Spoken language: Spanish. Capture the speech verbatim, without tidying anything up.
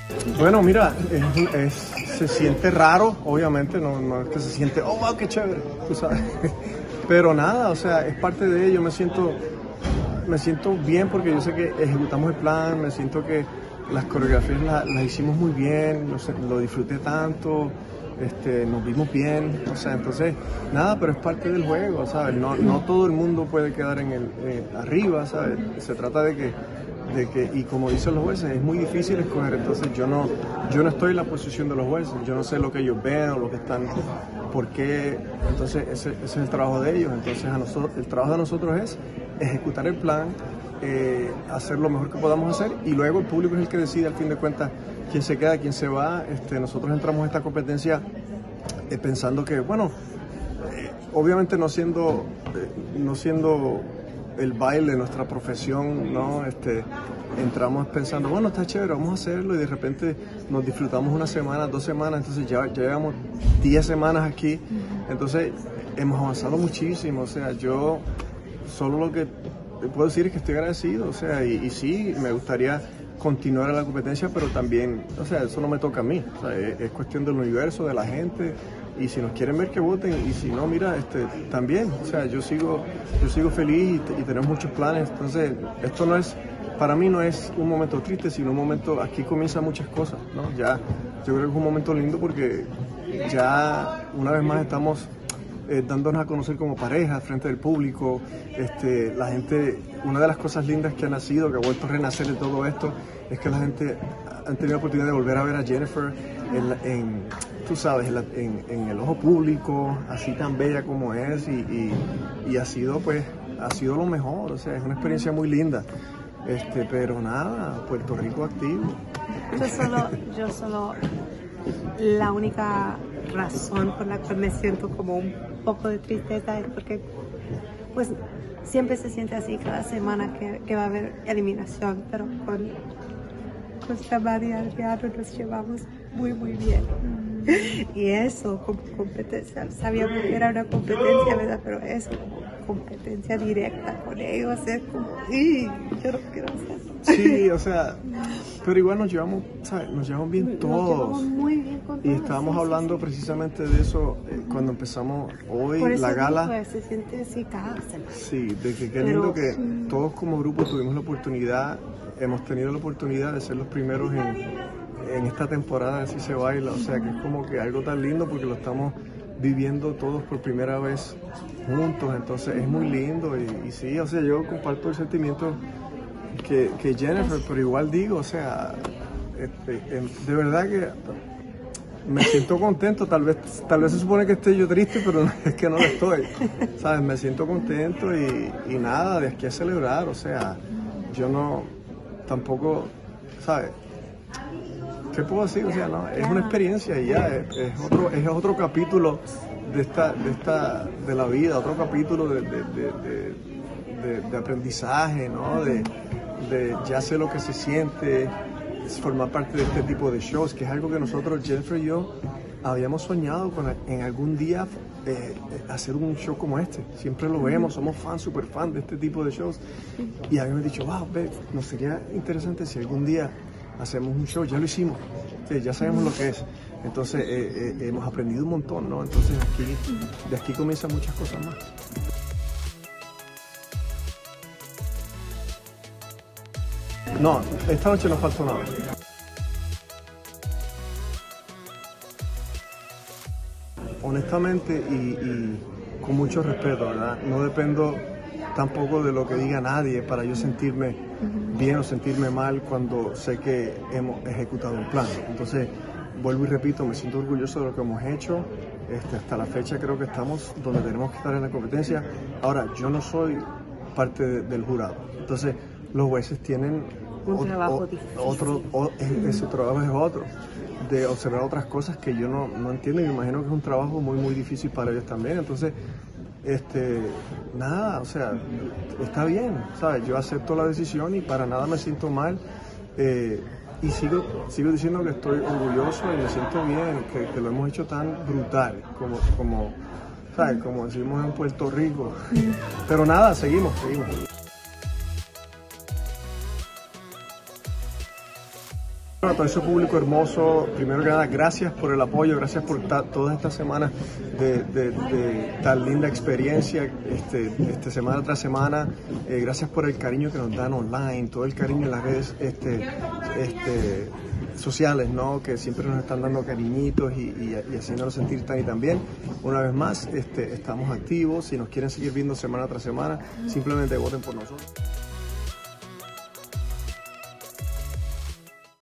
Bueno, mira, es, es, se siente raro, obviamente, no, no es que se siente, oh, wow, qué chévere, tú sabes. Pero nada, o sea, es parte de ello, me siento, me siento bien porque yo sé que ejecutamos el plan, me siento que las coreografías las, las hicimos muy bien, lo, lo disfruté tanto, este, nos vimos bien, o sea, entonces, nada, pero es parte del juego, ¿sabes? No, no todo el mundo puede quedar en el, eh, arriba, ¿sabes? Se trata de que, de que, y como dicen los jueces, es muy difícil escoger, entonces yo no, yo no estoy en la posición de los jueces, yo no sé lo que ellos ven o lo que están, por qué, entonces ese, ese es el trabajo de ellos, entonces a nosotros, el trabajo de nosotros es ejecutar el plan, eh, hacer lo mejor que podamos hacer y luego el público es el que decide al fin de cuentas quién se queda, quién se va. Este, nosotros entramos a esta competencia eh, pensando que, bueno, eh, obviamente no siendo, eh, no siendo el baile de nuestra profesión, ¿no? Este, entramos pensando, bueno, está chévere, vamos a hacerlo y de repente nos disfrutamos una semana, dos semanas, entonces ya, ya llevamos diez semanas aquí, entonces hemos avanzado muchísimo, o sea, yo solo lo que puedo decir es que estoy agradecido, o sea, y, y sí, me gustaría continuar en la competencia, pero también, o sea, eso no me toca a mí, o sea, es, es cuestión del universo, de la gente, y si nos quieren ver que voten, y si no, mira, este, también, o sea, yo sigo, yo sigo feliz y, y tenemos muchos planes, entonces, esto no es, para mí no es un momento triste, sino un momento, aquí comienzan muchas cosas, ¿no? Ya, yo creo que es un momento lindo porque ya una vez más estamos Eh, dándonos a conocer como pareja frente del público, este, la gente, una de las cosas lindas que ha nacido, que ha vuelto a renacer de todo esto, es que la gente ha tenido la oportunidad de volver a ver a Jennifer en, en tú sabes, en, la, en, en el ojo público, así tan bella como es, y, y, y ha sido pues, ha sido lo mejor, o sea, es una experiencia muy linda, este, pero nada, Puerto Rico activo. Yo solo, yo solo, la única razón por la cual me siento como un poco de tristeza es porque pues siempre se siente así cada semana que, que va a haber eliminación, pero con Costa María Adriano nos llevamos muy muy bien. Mm. Y eso como competencia, sabíamos que era una competencia, ¿verdad? Pero eso como competencia directa con ellos es como, ¡y! Yo no quiero hacerlo. Sí, o sea, pero igual nos llevamos, ¿sabes? Nos llevamos bien todos. Nos llevamos muy bien con todos. Y estábamos sí, hablando sí, precisamente de eso eh, cuando empezamos hoy por eso la gala. Pues, se siente así cada semana. Sí, de que qué Pero, lindo que sí. todos como grupo tuvimos la oportunidad, hemos tenido la oportunidad de ser los primeros en, en esta temporada de Así se baila. O sea, que es como que algo tan lindo porque lo estamos viviendo todos por primera vez juntos. Entonces es muy lindo y, y sí, o sea, yo comparto el sentimiento que, que Jennifer, pero igual digo, o sea, este, de verdad que me siento contento, tal vez, tal vez se supone que esté yo triste, pero es que no lo estoy, ¿sabes? Me siento contento y, y nada, de aquí a celebrar, o sea, yo no, tampoco, ¿sabes? ¿Qué puedo decir? O sea, no, es una experiencia y ya, es, es, otro, es otro capítulo de esta, de esta, de la vida, otro capítulo de, de, de, de, de, de aprendizaje, ¿no? De, de ya sé lo que se siente, formar parte de este tipo de shows, que es algo que nosotros, Jennifer y yo, habíamos soñado con en algún día eh, hacer un show como este. Siempre lo vemos, somos fans, súper fans de este tipo de shows. Y habíamos dicho, wow, ve, nos sería interesante si algún día hacemos un show, ya lo hicimos, sí, ya sabemos lo que es. Entonces eh, eh, hemos aprendido un montón, ¿no? Entonces aquí, de aquí comienzan muchas cosas más. No, esta noche no faltó nada. Honestamente y, y con mucho respeto, ¿verdad? No dependo tampoco de lo que diga nadie para yo sentirme bien o sentirme mal cuando sé que hemos ejecutado un plan. Entonces, vuelvo y repito, me siento orgulloso de lo que hemos hecho. Este, hasta la fecha creo que estamos donde tenemos que estar en la competencia. Ahora, yo no soy parte de, del jurado. Entonces, los jueces tienen un o, trabajo o, difícil. Otro, o, ese trabajo es otro, de observar otras cosas que yo no, no entiendo y me imagino que es un trabajo muy, muy difícil para ellos también. Entonces, este, nada, o sea, está bien, ¿sabes? Yo acepto la decisión y para nada me siento mal. Eh, y sigo, sigo diciendo que estoy orgulloso y me siento bien, que, que lo hemos hecho tan brutal, como, como, ¿sabes? Como decimos en Puerto Rico. Pero nada, seguimos, seguimos. Bueno, a todo ese público hermoso, primero que nada, gracias por el apoyo, gracias por todas estas semanas de, de, de tan linda experiencia, este, este, semana tras semana. Eh, gracias por el cariño que nos dan online, todo el cariño en las redes este, este, sociales, ¿no? Que siempre nos están dando cariñitos y, y, y haciéndonos sentir tan y tan bien. Una vez más, este, estamos activos. Si nos quieren seguir viendo semana tras semana, simplemente voten por nosotros.